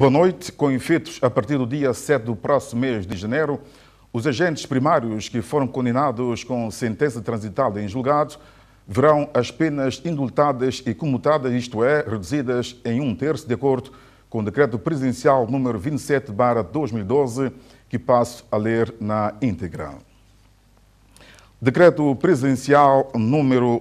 Boa noite. Com efeitos a partir do dia 7 do próximo mês de janeiro, os agentes primários que foram condenados com sentença transitada em julgado verão as penas indultadas e comutadas, isto é, reduzidas em 1/3, de acordo com o Decreto Presidencial número 27/2012, que passo a ler na íntegra. Decreto Presidencial número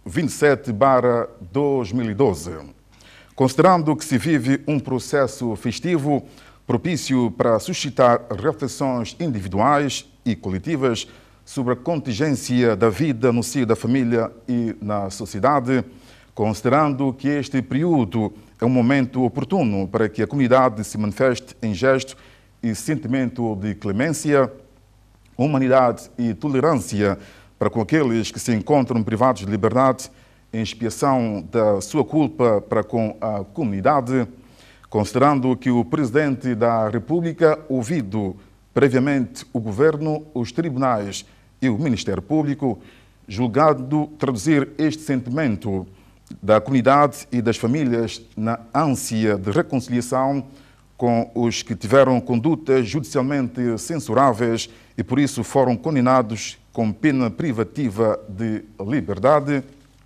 27/2012. Considerando que se vive um processo festivo propício para suscitar reflexões individuais e coletivas sobre a contingência da vida no seio da família e na sociedade, considerando que este período é um momento oportuno para que a comunidade se manifeste em gesto e sentimento de clemência, humanidade e tolerância para com aqueles que se encontram privados de liberdade em expiação da sua culpa para com a comunidade, considerando que o Presidente da República, ouvido previamente o Governo, os tribunais e o Ministério Público, julgado traduzir este sentimento da comunidade e das famílias na ânsia de reconciliação com os que tiveram condutas judicialmente censuráveis e por isso foram condenados com pena privativa de liberdade.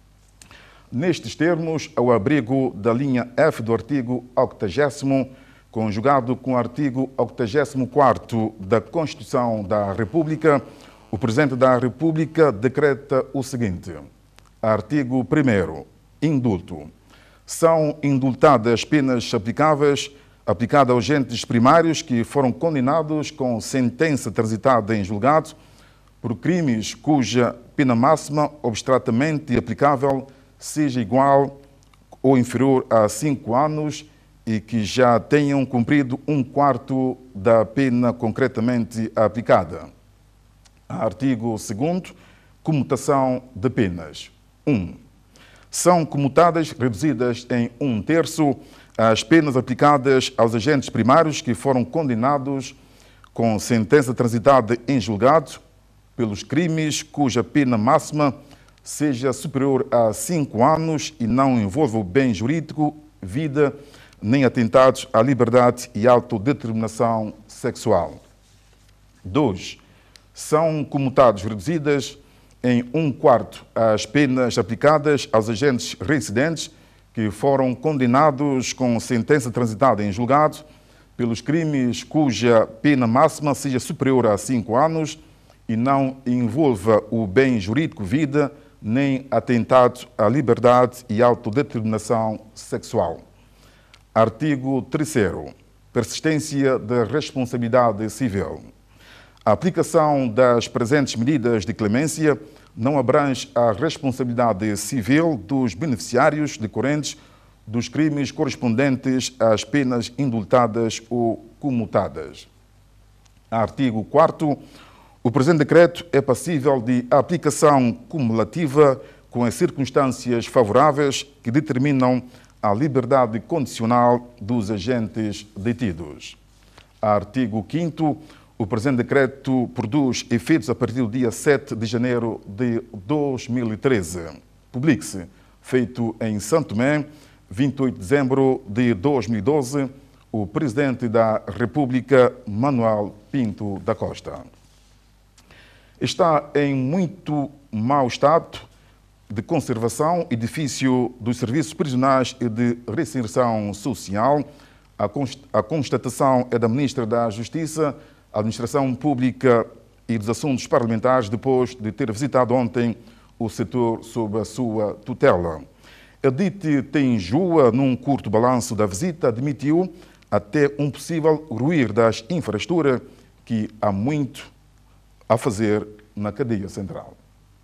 Nestes termos, ao abrigo da linha F do artigo 80º, conjugado com o artigo 84º da Constituição da República, o Presidente da República decreta o seguinte. Artigo 1º. Indulto. São indultadas penas aplicadas aos agentes primários que foram condenados com sentença transitada em julgado por crimes cuja pena máxima abstratamente aplicável seja igual ou inferior a 5 anos e que já tenham cumprido 1/4 da pena concretamente aplicada. Artigo 2º. Comutação de penas. 1. São comutadas, reduzidas em 1/3, as penas aplicadas aos agentes primários que foram condenados com sentença transitada em julgado pelos crimes cuja pena máxima seja superior a 5 anos e não envolva o bem jurídico, vida, nem atentados à liberdade e autodeterminação sexual. 2. São comutadas, reduzidas em 1/4 as penas aplicadas aos agentes reincidentes que foram condenados com sentença transitada em julgado pelos crimes cuja pena máxima seja superior a 5 anos e não envolva o bem jurídico, vida, nem atentado à liberdade e autodeterminação sexual. Artigo 3º. Persistência da responsabilidade civil. A aplicação das presentes medidas de clemência não abrange a responsabilidade civil dos beneficiários decorrentes dos crimes correspondentes às penas indultadas ou comutadas. Artigo 4º. O presente decreto é passível de aplicação cumulativa com as circunstâncias favoráveis que determinam a liberdade condicional dos agentes detidos. Artigo 5º. O presente decreto produz efeitos a partir do dia 7 de janeiro de 2013. Publique-se. Feito em Santo Tomé, 28 de dezembro de 2012, o Presidente da República, Manuel Pinto da Costa. Está em muito mau estado de conservação edifício dos serviços prisionais e de reinserção social. A constatação é da Ministra da Justiça, Administração Pública e dos Assuntos Parlamentares, depois de ter visitado ontem o setor sob a sua tutela. Edith Tenjua, num curto balanço da visita, admitiu até um possível ruir das infraestruturas que há muito a fazer na cadeia central.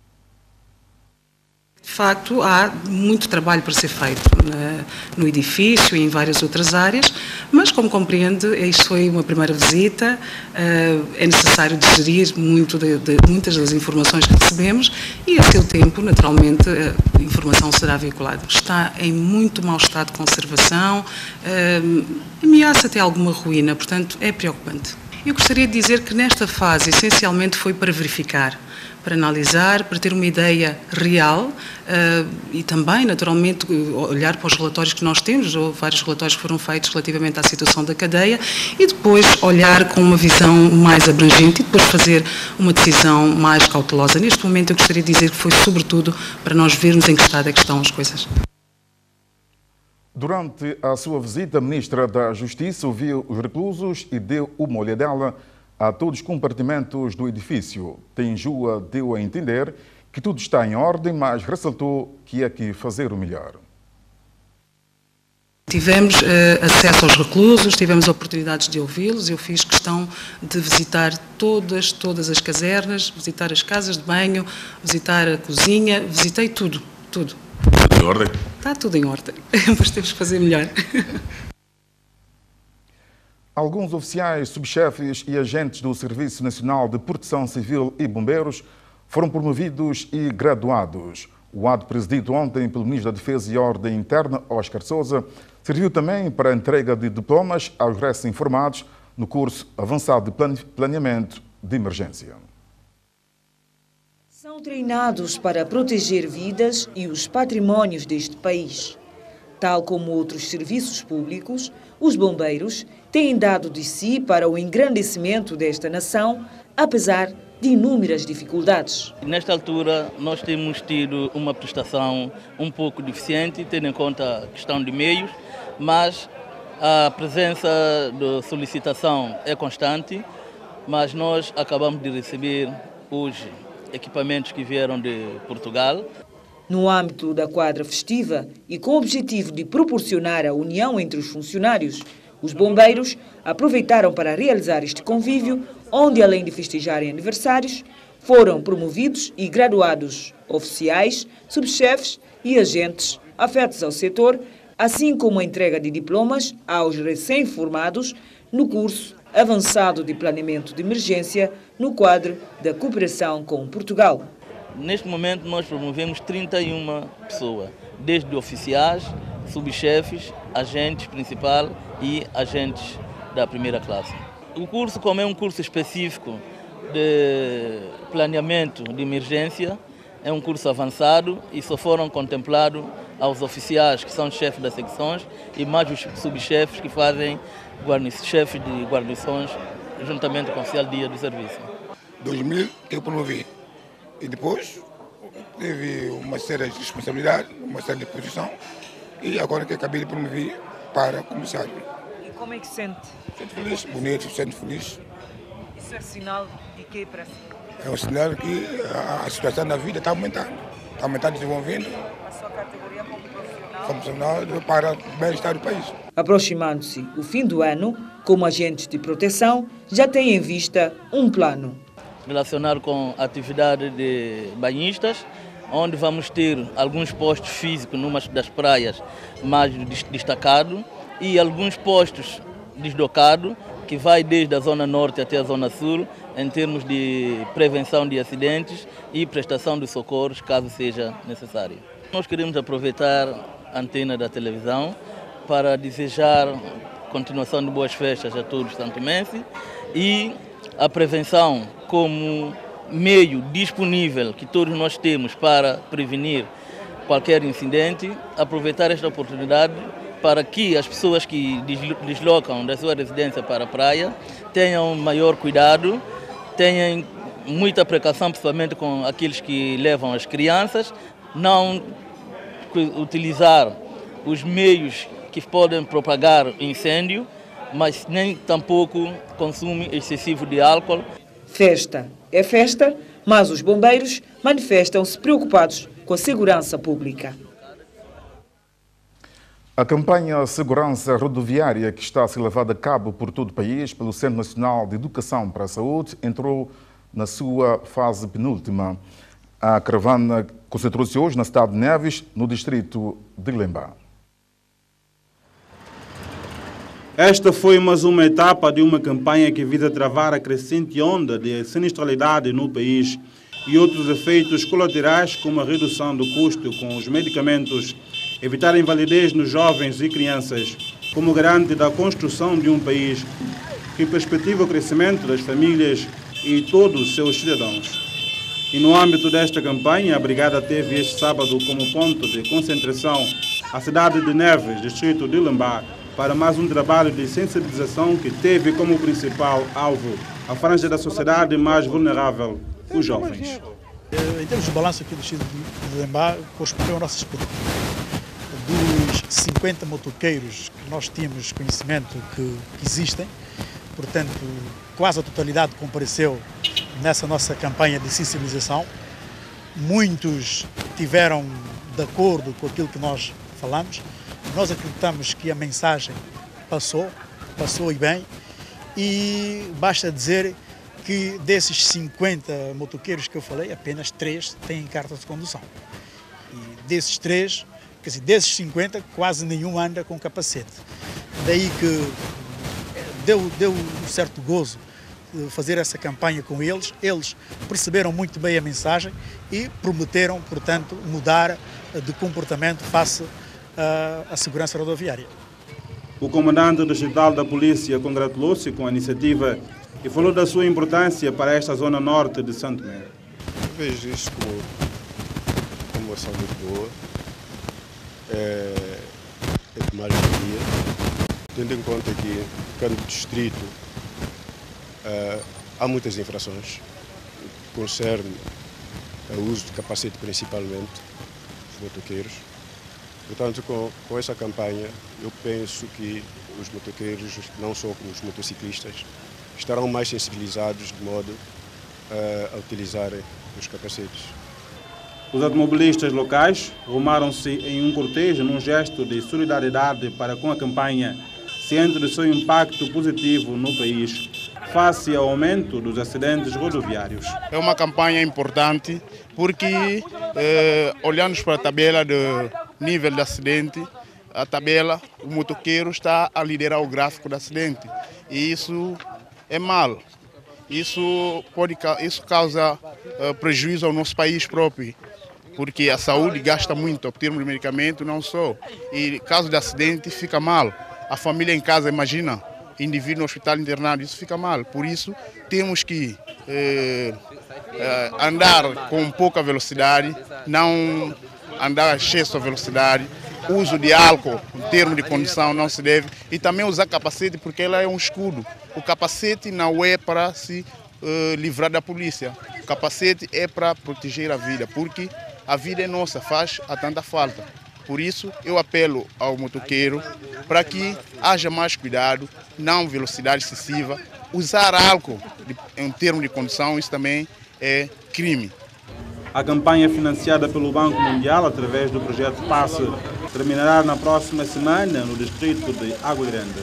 De facto, há muito trabalho para ser feito no edifício e em várias outras áreas, mas, como compreende, isto foi uma primeira visita, é necessário digerir muitas das informações que recebemos e, a seu tempo, naturalmente, a informação será veiculada. Está em muito mau estado de conservação, ameaça até alguma ruína, portanto, é preocupante. Eu gostaria de dizer que nesta fase, essencialmente, foi para verificar, para analisar, para ter uma ideia real e também, naturalmente, olhar para os relatórios que nós temos, ou vários relatórios que foram feitos relativamente à situação da cadeia, e depois olhar com uma visão mais abrangente e depois fazer uma decisão mais cautelosa. Neste momento, eu gostaria de dizer que foi, sobretudo, para nós vermos em que estado é que estão as coisas. Durante a sua visita, a Ministra da Justiça ouviu os reclusos e deu uma olhadela a todos os compartimentos do edifício. Tenjua deu a entender que tudo está em ordem, mas ressaltou que é que fazer o melhor. Tivemos acesso aos reclusos, tivemos oportunidades de ouvi-los. Eu fiz questão de visitar todas as casernas, visitar as casas de banho, visitar a cozinha, visitei tudo. Tudo em ordem? Está tudo em ordem, mas temos que fazer melhor. Alguns oficiais, subchefes e agentes do Serviço Nacional de Proteção Civil e Bombeiros foram promovidos e graduados. O ato presidido ontem pelo Ministro da Defesa e Ordem Interna, Oscar Sousa, serviu também para a entrega de diplomas aos recém-formados no curso avançado de planeamento de emergência. São treinados para proteger vidas e os patrimónios deste país. Tal como outros serviços públicos, os bombeiros têm dado de si para o engrandecimento desta nação, apesar de inúmeras dificuldades. Nesta altura, nós temos tido uma prestação um pouco deficiente, tendo em conta a questão de meios, mas a presença de solicitação é constante, mas nós acabamos de receber hoje equipamentos que vieram de Portugal. No âmbito da quadra festiva e com o objetivo de proporcionar a união entre os funcionários, os bombeiros aproveitaram para realizar este convívio, onde, além de festejarem aniversários, foram promovidos e graduados oficiais, subchefes e agentes afetos ao setor, assim como a entrega de diplomas aos recém-formados no curso avançado de planeamento de emergência no quadro da cooperação com Portugal. Neste momento nós promovemos 31 pessoas, desde oficiais, subchefes, agentes principal e agentes da primeira classe. O curso, como é um curso específico de planeamento de emergência, é um curso avançado e só foram contemplados aos oficiais, que são chefes das secções, e mais os subchefes que fazem chefes de guarnições, juntamente com o oficial dia do serviço. 2000 eu promovi. E depois teve uma série de responsabilidades, uma série de posição, e agora que acabei de promover para comissário. E como é que se sente? Sente feliz, bonito, sente feliz. Isso é sinal de quê para si? É um sinal que a situação da vida está aumentando, desenvolvendo. A sua categoria como profissional? Como profissional para o bem-estar do país. Aproximando-se o fim do ano, como agentes de proteção, já têm em vista um plano. Relacionado com a atividade de banhistas, onde vamos ter alguns postos físicos numa das praias mais destacados e alguns postos deslocados, que vai desde a zona norte até a zona sul, em termos de prevenção de acidentes e prestação de socorros, caso seja necessário. Nós queremos aproveitar a antena da televisão para desejar continuação de boas festas a todos os santomenses e a prevenção como meio disponível que todos nós temos para prevenir qualquer incidente, aproveitar esta oportunidade para que as pessoas que deslocam da sua residência para a praia tenham maior cuidado, tenham muita precaução, principalmente com aqueles que levam as crianças, não utilizar os meios que podem propagar incêndio, mas nem tampouco consumo excessivo de álcool. Festa é festa, mas os bombeiros manifestam-se preocupados com a segurança pública. A campanha Segurança Rodoviária, que está a ser levada a cabo por todo o país pelo Centro Nacional de Educação para a Saúde, entrou na sua fase penúltima. A caravana concentrou-se hoje na cidade de Neves, no distrito de Lembá. Esta foi mais uma etapa de uma campanha que visa travar a crescente onda de sinistralidade no país e outros efeitos colaterais, como a redução do custo com os medicamentos, evitar a invalidez nos jovens e crianças, como garante da construção de um país que perspectiva o crescimento das famílias e todos os seus cidadãos. E no âmbito desta campanha, a Brigada teve este sábado como ponto de concentração a cidade de Neves, distrito de Lembá, para mais um trabalho de sensibilização que teve como principal alvo a franja da sociedade mais vulnerável, os jovens. Em termos de balanço aqui do distrito de Lembá, correspondeu a nossa expectativa. Dos 50 motoqueiros que nós tínhamos conhecimento que existem, portanto, quase a totalidade compareceu nessa nossa campanha de sensibilização. Muitos tiveram de acordo com aquilo que nós falamos. Nós acreditamos que a mensagem passou e bem, e basta dizer que desses 50 motoqueiros que eu falei, apenas 3 têm carta de condução. E desses 3, quer dizer, desses 50, quase nenhum anda com capacete. Daí que deu um certo gozo fazer essa campanha com eles. Eles perceberam muito bem a mensagem e prometeram, portanto, mudar de comportamento face à segurança rodoviária. O comandante distrital da polícia congratulou-se com a iniciativa e falou da sua importância para esta zona norte de Santo Tomé. Vejo isso como uma ação muito boa, é de mais valia, tendo em conta que cada distrito há muitas infrações que concerne o uso de capacete principalmente dos motoqueiros. Portanto, com essa campanha, eu penso que os motoqueiros, não só os motociclistas, estarão mais sensibilizados de modo a utilizarem os capacetes. Os automobilistas locais rumaram-se em um cortejo num gesto de solidariedade para com a campanha, ciente do seu impacto positivo no país, face ao aumento dos acidentes rodoviários. É uma campanha importante porque, olhando para a tabela do nível de acidente, a tabela, o motoqueiro está a liderar o gráfico do acidente. E isso é mal. Isso causa prejuízo ao nosso país próprio, porque a saúde gasta muito, em termos de medicamento, não só. E caso de acidente, fica mal. A família em casa, imagina, indivíduo no hospital internado, isso fica mal. Por isso, temos que andar com pouca velocidade, não andar a excesso de velocidade. O uso de álcool, em termos de condução, não se deve. E também usar capacete, porque ela é um escudo. O capacete não é para se livrar da polícia. O capacete é para proteger a vida, porque a vida é nossa, faz a tanta falta. Por isso, eu apelo ao motoqueiro para que haja mais cuidado, não velocidade excessiva. Usar álcool em termos de condução, isso também é crime. A campanha financiada pelo Banco Mundial através do projeto PASSE terminará na próxima semana no distrito de Água Grande.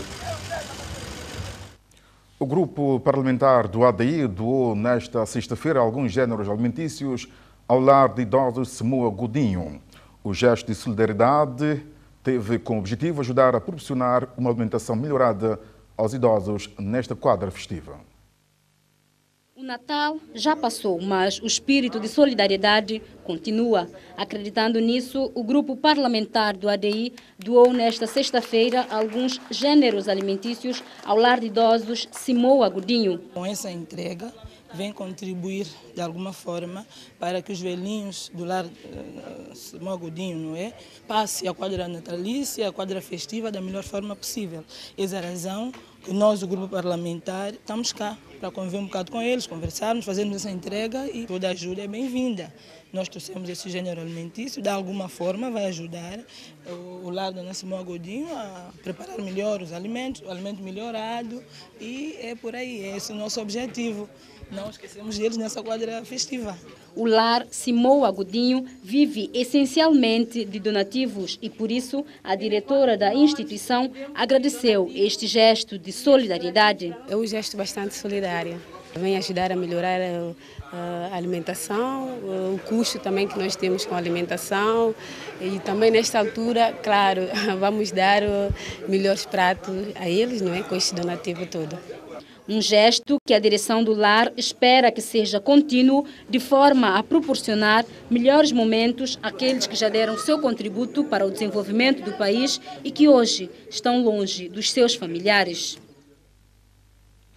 O grupo parlamentar do ADI doou nesta sexta-feira alguns géneros alimentícios ao lar de idosos Semoa Godinho. O gesto de solidariedade teve como objetivo ajudar a proporcionar uma alimentação melhorada aos idosos nesta quadra festiva. O Natal já passou, mas o espírito de solidariedade continua. Acreditando nisso, o grupo parlamentar do ADI doou nesta sexta-feira alguns gêneros alimentícios ao lar de idosos Semoa Godinho. Com essa entrega, vem contribuir de alguma forma para que os velhinhos do lar Semoa Godinho, não é, passe a quadra natalícia, a quadra festiva da melhor forma possível. Essa é a razão que nós, o grupo parlamentar, estamos cá para conviver um bocado com eles, conversarmos, fazermos essa entrega, e toda ajuda é bem-vinda. Nós trouxemos esse gênero alimentício, de alguma forma vai ajudar o lar da Semoa Godinho a preparar melhor os alimentos, o alimento melhorado, e é por aí, é esse o nosso objetivo. Não esquecemos deles nessa quadra festiva. O lar Semoa Godinho vive essencialmente de donativos e, por isso, a diretora da instituição agradeceu este gesto de solidariedade. É um gesto bastante solidário. Vem ajudar a melhorar a alimentação, o custo também que nós temos com a alimentação, e também nesta altura, claro, vamos dar melhores pratos a eles, não é, com este donativo todo. Um gesto que a direção do lar espera que seja contínuo, de forma a proporcionar melhores momentos àqueles que já deram seu contributo para o desenvolvimento do país e que hoje estão longe dos seus familiares.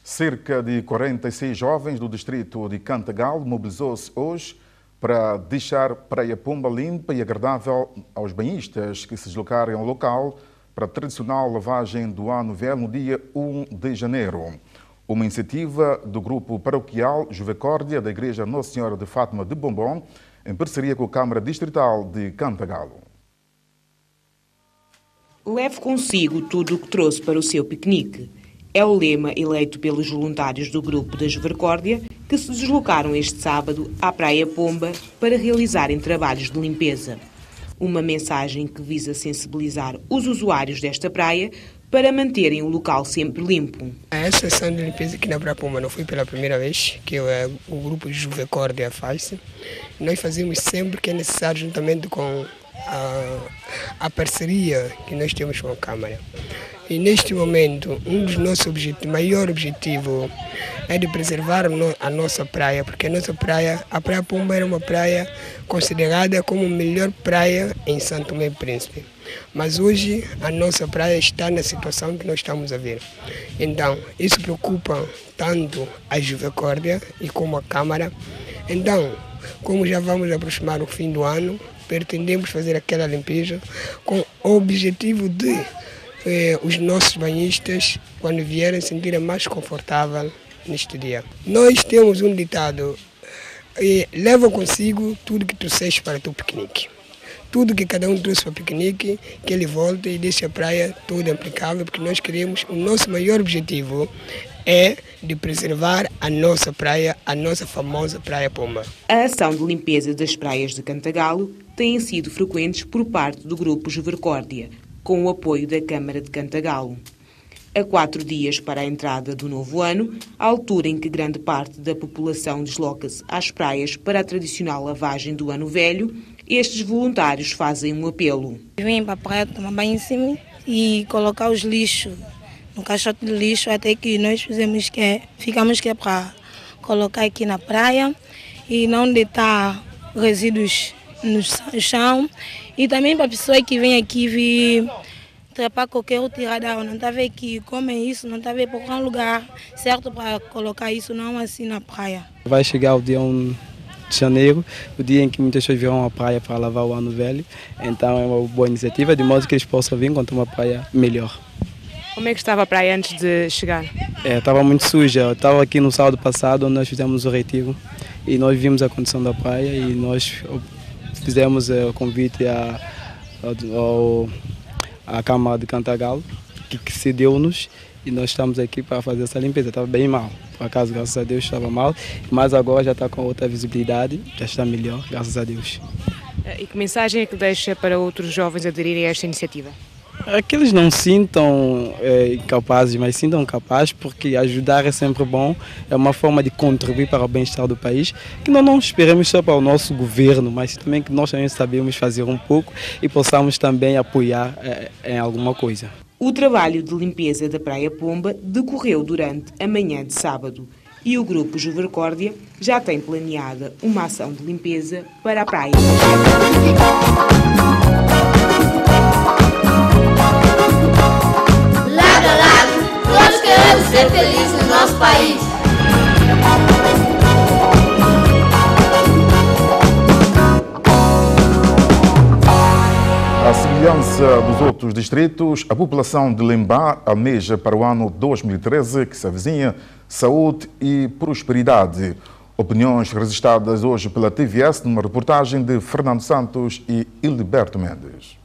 Cerca de 46 jovens do distrito de Cantagalo mobilizou-se hoje para deixar Praia Pomba limpa e agradável aos banhistas que se deslocarem ao local para a tradicional lavagem do Ano Velho no dia 1 de janeiro. Uma iniciativa do grupo paroquial Juvecórdia da Igreja Nossa Senhora de Fátima de Bombom, em parceria com a Câmara Distrital de Cantagalo. Leve consigo tudo o que trouxe para o seu piquenique. É o lema eleito pelos voluntários do grupo da Juvecórdia que se deslocaram este sábado à Praia Pomba para realizarem trabalhos de limpeza. Uma mensagem que visa sensibilizar os usuários desta praia para manterem o local sempre limpo. Essa ação de limpeza aqui na Praia Pomba não foi pela primeira vez que o grupo Juvecórdia faz. Nós fazemos sempre que é necessário, juntamente com a parceria que nós temos com a Câmara. E neste momento, um dos nossos maior objetivos é de preservar a nossa praia, porque a Praia Pomba era uma praia considerada como a melhor praia em São Tomé e Príncipe. Mas hoje a nossa praia está na situação que nós estamos a ver. Então, isso preocupa tanto a Juvecórdia e como a Câmara. Então, como já vamos aproximar o fim do ano, pretendemos fazer aquela limpeza com o objetivo de os nossos banhistas, quando vierem, sentirem mais confortável neste dia. Nós temos um ditado: leva consigo tudo que trouxeste para o teu piquenique. Tudo que cada um trouxe para o piquenique, que ele volte e deixe a praia toda impecável, porque nós queremos, o nosso maior objetivo é de preservar a nossa praia, a nossa famosa Praia Pomba. A ação de limpeza das praias de Cantagalo tem sido frequentes por parte do grupo Juvecórdia, com o apoio da Câmara de Cantagalo. A 4 dias para a entrada do novo ano, a altura em que grande parte da população desloca-se às praias para a tradicional lavagem do Ano Velho, estes voluntários fazem um apelo. Vêm para a praia tomar banho em cima e colocar os lixos no caixote de lixo, até que nós ficamos para colocar aqui na praia e não deitar resíduos no chão. E também para a pessoa que vem aqui vir trepar qualquer outra tirada, não está a ver que comem isso, não está a ver por qualquer lugar certo para colocar isso, não assim na praia. Vai chegar o dia 1 de janeiro, o dia em que muitas pessoas virão à praia para lavar o Ano Velho. Então é uma boa iniciativa, de modo que eles possam vir encontrar uma praia melhor. Como é que estava a praia antes de chegar? Estava muito suja. Eu estava aqui no sábado passado, onde nós fizemos o retiro, e nós vimos a condição da praia e nós fizemos o convite à Câmara de Cantagalo, que cedeu-nos, e nós estamos aqui para fazer essa limpeza. Estava bem mal, por acaso, graças a Deus, estava mal, mas agora já está com outra visibilidade, já está melhor, graças a Deus. E que mensagem é que deixa para outros jovens aderirem a esta iniciativa? Que eles não sintam incapazes, mas sintam capazes, porque ajudar é sempre bom, é uma forma de contribuir para o bem-estar do país, que nós não esperamos só para o nosso governo, mas também que nós também sabemos fazer um pouco e possamos também apoiar em alguma coisa. O trabalho de limpeza da Praia Pomba decorreu durante a manhã de sábado e o grupo Juvecórdia já tem planeada uma ação de limpeza para a praia. Todos queremos ser felizes no nosso país. À semelhança dos outros distritos, a população de Lembá almeja para o ano 2013, que se avizinha, saúde e prosperidade. Opiniões registradas hoje pela TVS numa reportagem de Fernando Santos e Hildeberto Mendes.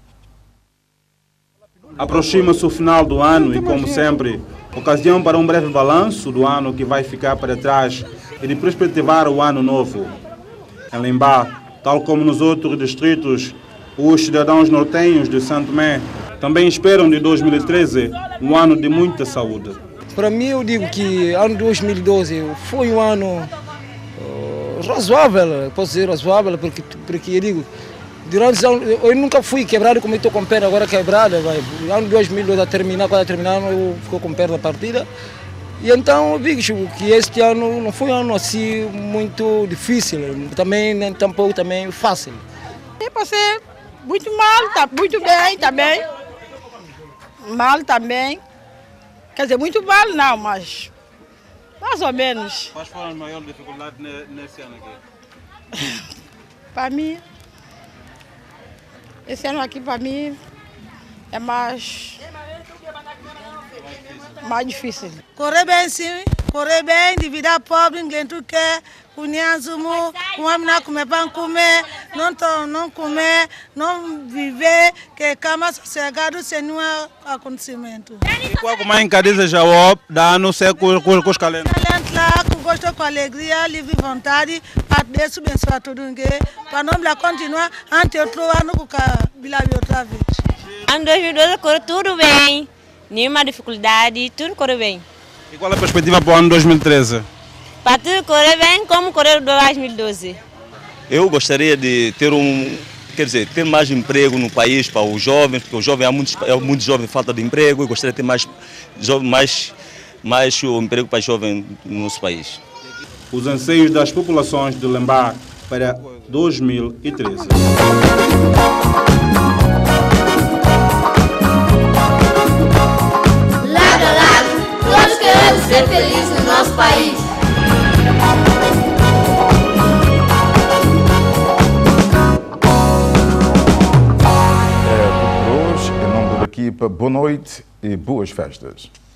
Aproxima-se o final do ano e, como sempre, ocasião para um breve balanço do ano que vai ficar para trás e de perspectivar o ano novo. Em Lembá, tal como nos outros distritos, os cidadãos nortenhos de São Tomé também esperam de 2013 um ano de muita saúde. Para mim, eu digo que ano 2012 foi um ano razoável, posso dizer razoável, porque eu digo, durante eu nunca fui quebrado como estou com perna agora quebrada. O ano 2012 quando terminar, eu fico com perna partida. E então eu digo que este ano não foi um ano assim muito difícil, também nem tampouco também fácil. Eu passei muito mal, tá muito bem também. Mal também. Quer dizer, muito mal não, mas Mais ou menos. Quais foram as maiores dificuldades nesse ano aqui? Para mim, esse ano aqui para mim é mais difícil. Correr bem sim, correr bem, de vida pobre, ninguém tu quer, cunhazumo, não comer pão comer, não comer, não viver, que cama sossegado sem nenhum acontecimento. E qual que mais encadiza já o da ano ser com os calendários? Lá, com gosto, com alegria, livre vontade, para Deus abençoar tudo ninguém, para não continuar antes outro ano com a Bila outra vez. Ano 2012 correu tudo bem. Nenhuma dificuldade, tudo correu bem. E qual é a perspectiva para o ano 2013? Para tudo correr bem, como correu 2012. Eu gostaria de ter ter mais emprego no país para os jovens, porque o jovem é muito jovem, falta de emprego. Eu gostaria de ter mais emprego para os jovens no nosso país. Os anseios das populações de Lembar para 2013. Todos queremos ser felizes no nosso país. É tudo por hoje. Em nome da equipa, boa noite e boas festas.